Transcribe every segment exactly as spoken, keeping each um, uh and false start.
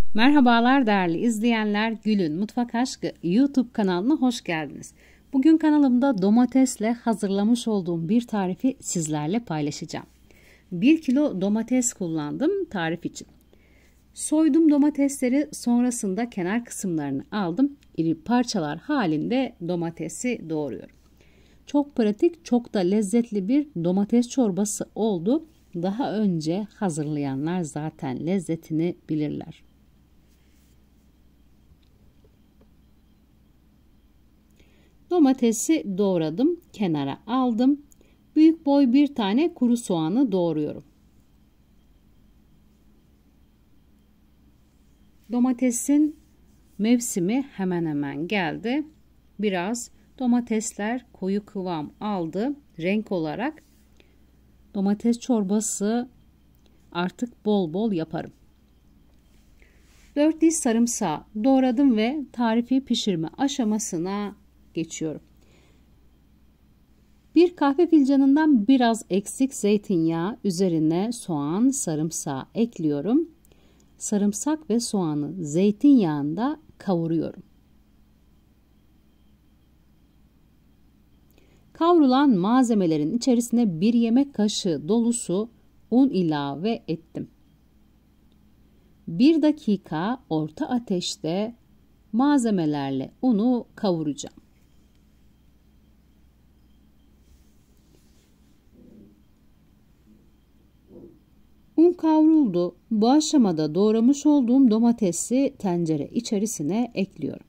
Merhabalar değerli izleyenler, Gül'ün Mutfak Aşkı YouTube kanalına hoş geldiniz. Bugün kanalımda domatesle hazırlamış olduğum bir tarifi sizlerle paylaşacağım. bir kilo domates kullandım tarif için. Soydum domatesleri, sonrasında kenar kısımlarını aldım. İri parçalar halinde domatesi doğruyorum. Çok pratik, çok da lezzetli bir domates çorbası oldu. Daha önce hazırlayanlar zaten lezzetini bilirler. Domatesi doğradım, kenara aldım. Büyük boy bir tane kuru soğanı doğruyorum. Domatesin mevsimi hemen hemen geldi. Biraz domatesler koyu kıvam aldı renk olarak. Domates çorbası artık bol bol yaparım. dört diş sarımsağı doğradım ve tarifi pişirme aşamasına geçiyorum. Bir kahve fincanından biraz eksik zeytinyağı üzerine soğan, sarımsağı ekliyorum. Sarımsak ve soğanı zeytinyağında kavuruyorum. Kavrulan malzemelerin içerisine bir yemek kaşığı dolusu un ilave ettim. Bir dakika orta ateşte malzemelerle unu kavuracağım. Un kavruldu. Bu aşamada doğramış olduğum domatesi tencere içerisine ekliyorum.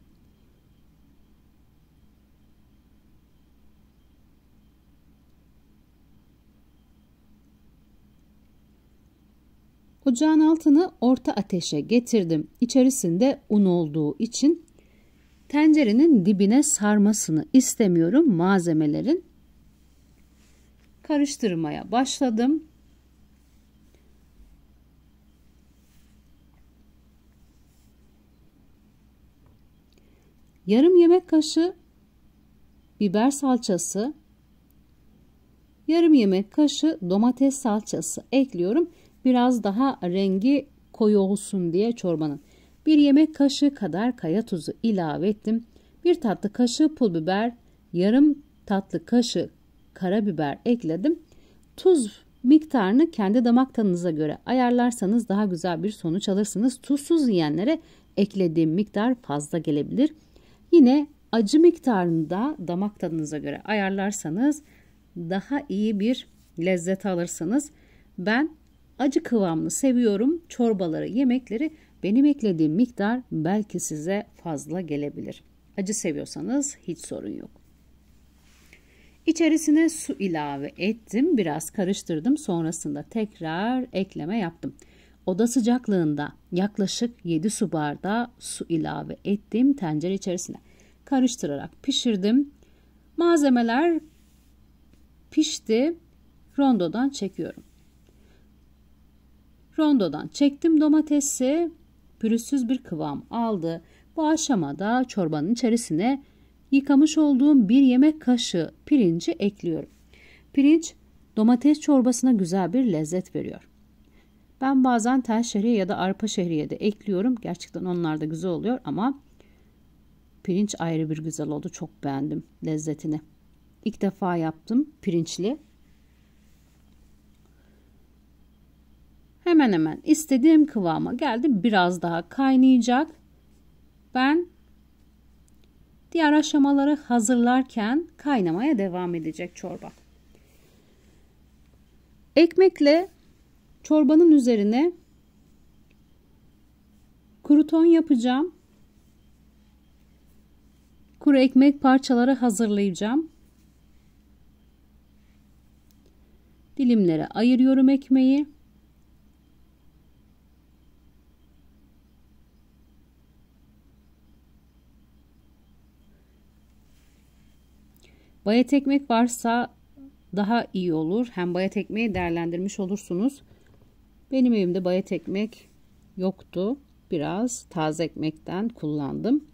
Ocağın altını orta ateşe getirdim. İçerisinde un olduğu için tencerenin dibine sarmasını istemiyorum malzemelerin. Karıştırmaya başladım. Yarım yemek kaşığı biber salçası, yarım yemek kaşığı domates salçası ekliyorum. Biraz daha rengi koyu olsun diye çorbanın. Bir yemek kaşığı kadar kaya tuzu ilave ettim. Bir tatlı kaşığı pul biber, yarım tatlı kaşığı karabiber ekledim. Tuz miktarını kendi damak tadınıza göre ayarlarsanız daha güzel bir sonuç alırsınız. Tuzsuz yiyenlere eklediğim miktar fazla gelebilir. Yine acı miktarını da damak tadınıza göre ayarlarsanız daha iyi bir lezzet alırsınız. Ben acı kıvamını seviyorum. Çorbaları, yemekleri benim eklediğim miktar belki size fazla gelebilir. Acı seviyorsanız hiç sorun yok. İçerisine su ilave ettim. Biraz karıştırdım. Sonrasında tekrar ekleme yaptım. Oda sıcaklığında yaklaşık yedi su bardağı su ilave ettim tencere içerisine. Karıştırarak pişirdim. Malzemeler pişti. Rondodan çekiyorum. Rondodan çektim domatesi. Pürüzsüz bir kıvam aldı. Bu aşamada çorbanın içerisine yıkamış olduğum bir yemek kaşığı pirinci ekliyorum. Pirinç domates çorbasına güzel bir lezzet veriyor. Ben bazen tel şehriye ya da arpa şehriye de ekliyorum. Gerçekten onlar da güzel oluyor ama pirinç ayrı bir güzel oldu. Çok beğendim lezzetini. İlk defa yaptım pirinçli. Hemen hemen istediğim kıvama geldi. Biraz daha kaynayacak. Ben diğer aşamaları hazırlarken kaynamaya devam edecek çorba. Ekmekle çorbanın üzerine kruton yapacağım. Kuru ekmek parçaları hazırlayacağım. Dilimlere ayırıyorum ekmeği. Bayat ekmek varsa daha iyi olur. Hem bayat ekmeği değerlendirmiş olursunuz. Benim evimde bayat ekmek yoktu. Biraz taze ekmekten kullandım.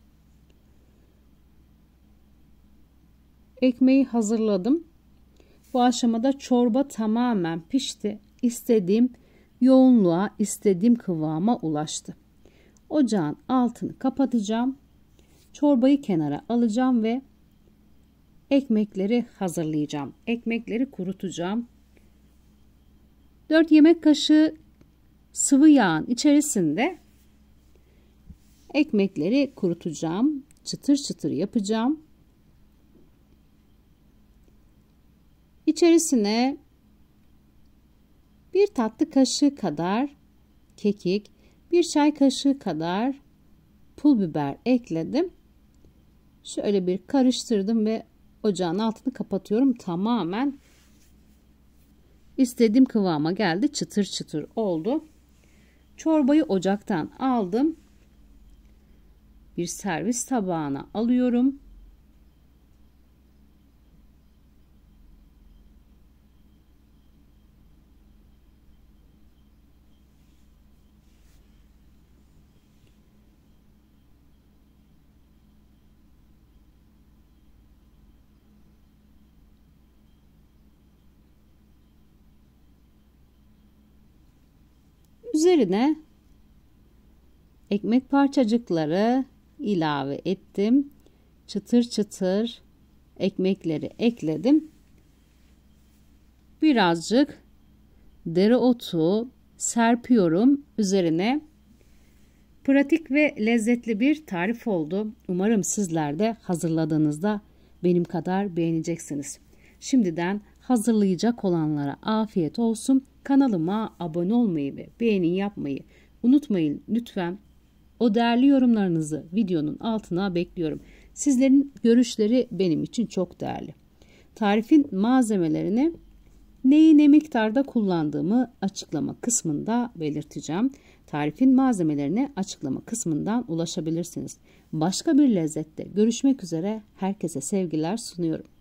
Ekmeği hazırladım. Bu aşamada çorba tamamen pişti. İstediğim yoğunluğa, istediğim kıvama ulaştı. Ocağın altını kapatacağım. Çorbayı kenara alacağım ve ekmekleri hazırlayacağım. Ekmekleri kurutacağım. dört yemek kaşığı sıvı yağın içerisinde ekmekleri kurutacağım. Çıtır çıtır yapacağım. İçerisine bir tatlı kaşığı kadar kekik, bir çay kaşığı kadar pul biber ekledim. Şöyle bir karıştırdım ve ocağın altını kapatıyorum. Tamamen istediğim kıvama geldi. Çıtır çıtır oldu. Çorbayı ocaktan aldım. Bir servis tabağına alıyorum. Üzerine ekmek parçacıkları ilave ettim. Çıtır çıtır ekmekleri ekledim. Birazcık dereotu serpiyorum üzerine. Pratik ve lezzetli bir tarif oldu. Umarım sizler de hazırladığınızda benim kadar beğeneceksiniz. Şimdiden hazırlayacak olanlara afiyet olsun. Kanalıma abone olmayı ve beğeni yapmayı unutmayın lütfen. O değerli yorumlarınızı videonun altına bekliyorum. Sizlerin görüşleri benim için çok değerli. Tarifin malzemelerini neyi ne miktarda kullandığımı açıklama kısmında belirteceğim. Tarifin malzemelerine açıklama kısmından ulaşabilirsiniz. Başka bir lezzette görüşmek üzere. Herkese sevgiler sunuyorum.